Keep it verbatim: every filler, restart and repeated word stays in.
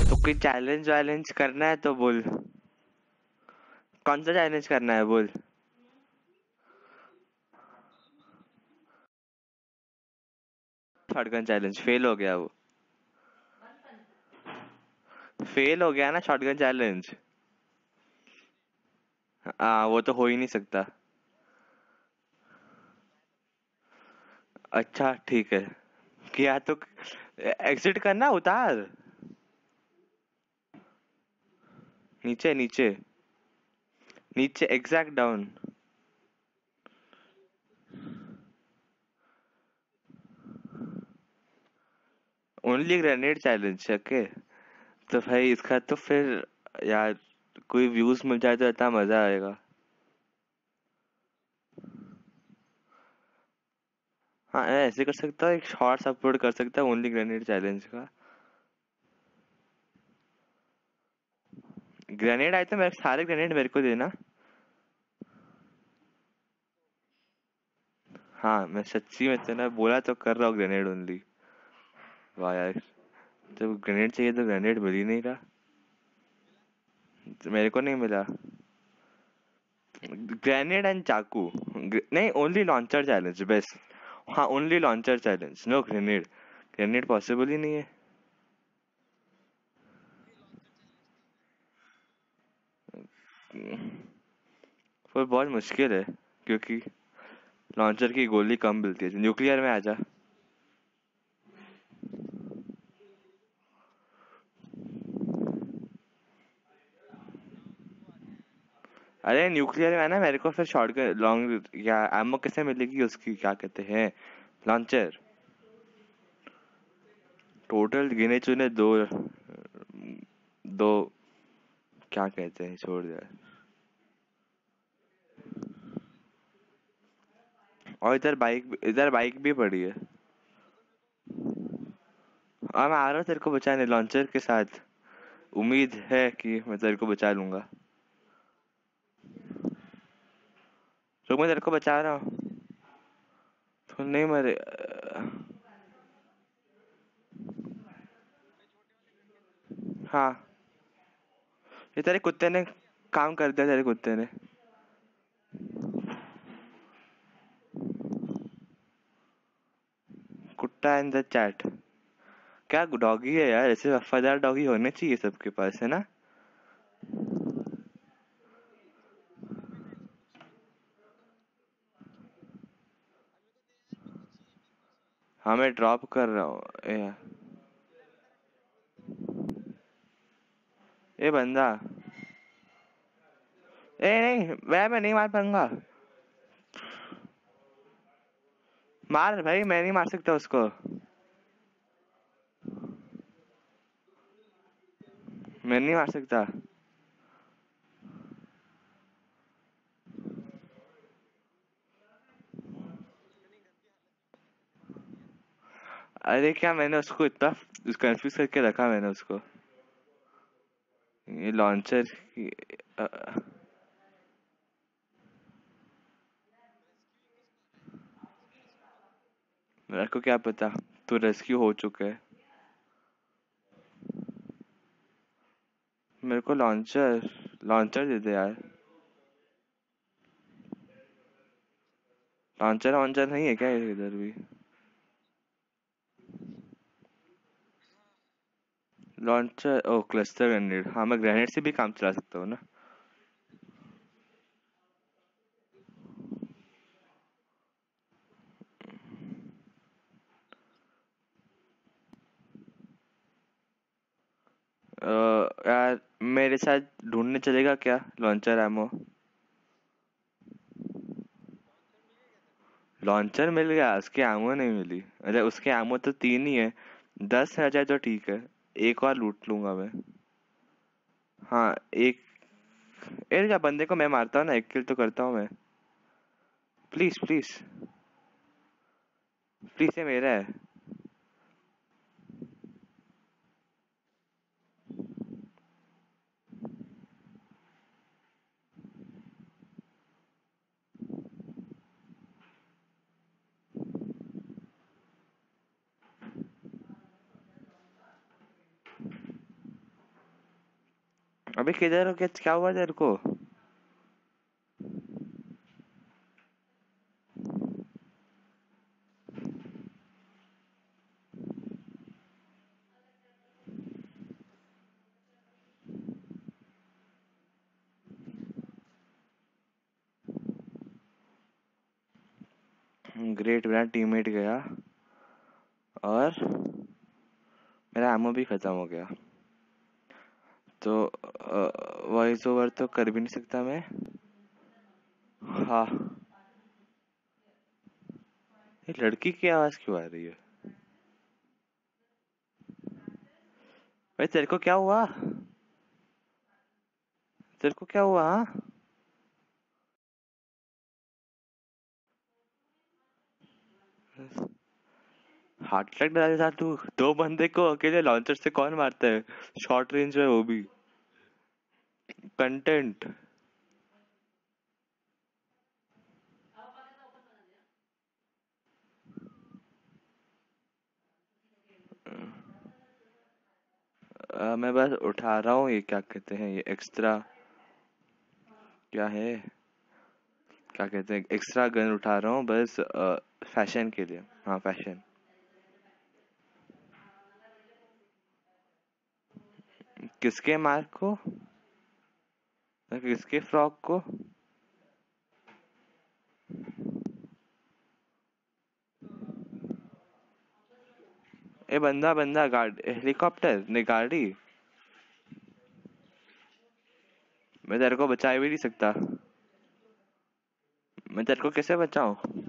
तो कोई चैलेंज वैलेंज करना है तो बोल। कौन सा चैलेंज करना है बोल। शॉटगन चैलेंज फेल हो गया वो। फेल हो गया ना शॉटगन चैलेंज। हाँ वो तो हो ही नहीं सकता। अच्छा ठीक है। किया तो एग्जिट करना उतार। नीचे नीचे नीचे exact down. Only grenade challenge okay. तो भाई इसका तो फिर यार कोई व्यूज मिल जाए तो इतना मजा आएगा। हाँ ऐसे कर सकता है एक शॉर्ट्स अपलोड कर सकता है ओनली ग्रेनेड चैलेंज का। ग्रेनेड आए तो मेरे सारे ग्रेनेड मेरे को देना। हाँ मैं सच्ची में तेना बोला तो कर रहा हूँ ग्रेनेड ओनली। वाह यार। जब ग्रेनेड चाहिए तो ग्रेनेड मिल ही नहीं रहा। तो मेरे को नहीं मिला। ग्रेनेड एंड चाकू नहीं ओनली लॉन्चर चैलेंज बेस्ट। हाँ only launcher challenge no grenade. Grenade possible ही नहीं है। पर बहुत मुश्किल है क्योंकि लॉन्चर की गोली कम मिलती है। न्यूक्लियर में आजा। अरे न्यूक्लियर में है ना मेरे को फिर शॉटगन लॉन्ग या एमओ कैसे मिलेगी उसकी क्या कहते हैं लॉन्चर। टोटल गिने चुने दो। दो क्या कहते हैं छोड़ दिया। और इधर बाइक इधर बाइक भी पड़ी है। हाँ मैं आ रहा हूँ तेरे को बचाने लॉन्चर के साथ। उम्मीद है कि मैं तेरे को बचा लूंगा। तो मैं तेरे को बचा रहा हूँ। तो नहीं मरे। हाँ ये तेरे कुत्ते ने काम कर दिया तेरे कुत्ते ने। कुत्ता इन द चैट। क्या डॉगी है यार ऐसे वफादार डॉगी होने चाहिए सबके पास है ना। हाँ मैं ड्रॉप कर रहा हूँ ए, ए बंदा। ए नहीं मैं मैं नहीं मार पाऊंगा। मार भाई मैं नहीं मार सकता उसको। मैं नहीं मार सकता। अरे क्या मैंने उसको इतना कंफ्यूज करके रखा मैंने उसको। ये लॉन्चर की अ, मेरे को क्या पता। तो रेस्क्यू हो चुका है। मेरे को लॉन्चर लॉन्चर दे दे यार। लॉन्चर वॉन्चर नहीं है क्या इधर भी। लॉन्चर ओ क्लस्टर ग्रेनेड हाँ मैं ग्रेनेड से भी काम चला सकता हूँ ना। अ, यार मेरे साथ ढूंढने चलेगा क्या लॉन्चर एमो। लॉन्चर मिल गया उसके एमो नहीं मिली। अरे उसके एमो तो तीन ही है। दस है जाए तो ठीक है। एक और लूट लूंगा मैं। हाँ एक। ए क्या बंदे को मैं मारता हूँ ना एक किल तो करता हूँ मैं। Please please. प्लीज ये मेरा है। अबे किधर हो? क्या क्या हुआ तेरे को? ग्रेट, मेरा टीममेट गया और मेरा एमओ भी खत्म हो गया। तो वॉइस ओवर तो कर भी नहीं सकता मैं। हाँ। ये लड़की की आवाज क्यों आ रही है? भाई तेरे को क्या हुआ? तेरे को क्या हुआ? हाँ? हार्ट अटैक डरा देता तू? दो बंदे को अकेले लॉन्चर से कौन मारता है? शॉर्ट रेंज में, वो भी कंटेंट। मैं बस उठा रहा हूँ, ये क्या कहते हैं, ये एक्स्ट्रा क्या है, क्या कहते हैं, एक्स्ट्रा गन उठा रहा हूँ बस, फैशन के लिए। हाँ फैशन। किसके मार्क को? किसके फ्रॉक को? ए बंदा बंदा गाड़ी, हेलीकॉप्टर ने गाड़ी। मैं तेरे को बचा भी नहीं सकता। मैं तेरे को कैसे बचाऊं?